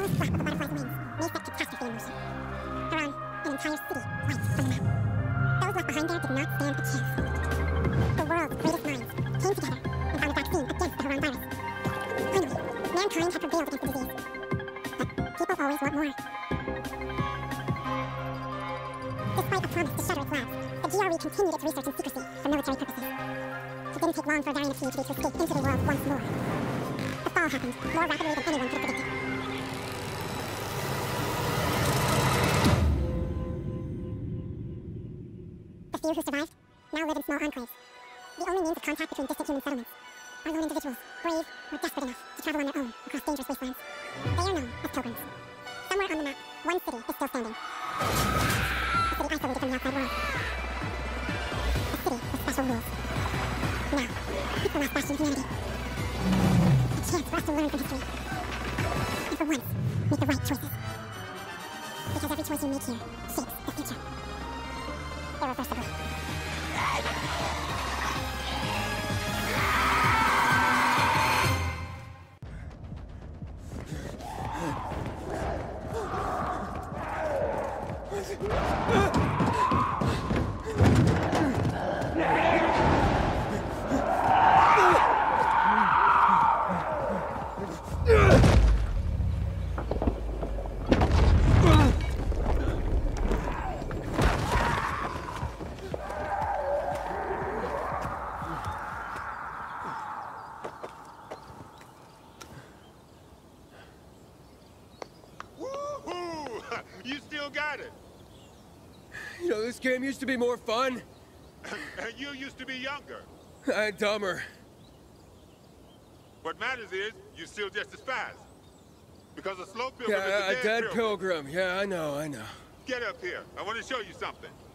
smallest flap of the butterfly's wings may set catastrophe in motion. Haran, an entire city, lights from the map. Those left behind there did not stand a chance. The world's greatest minds came together and found a vaccine against the Haran virus. Finally, mankind had prevailed against the disease. But people always want more. Despite a promise to shutter its labs, the GRE continued its research in secrecy for military purposes. It didn't take long for Varian Activity to escape into the world once more. The fall happened more rapidly than anyone could have predicted. The few who survived now live in small enclaves. The only means of contact between distant human settlements are lone individuals, brave or desperate enough to travel on their own across dangerous wastelands. They are known as pilgrims. Somewhere on the map, one city is still standing. A city isolated from the outside world. A city with special rules. Now, it's the last bastion of humanity. A chance for us to learn from history. And for once, make the right choices. Because every choice you make here shapes the future. Irreversibly. You still got it. You know, this game used to be more fun. And you used to be younger. Dumber. What matters is, you're still just as fast. Because a slow pilgrim is Yeah, a dead pilgrim. pilgrim. Yeah, I know. Get up here. I want to show you something.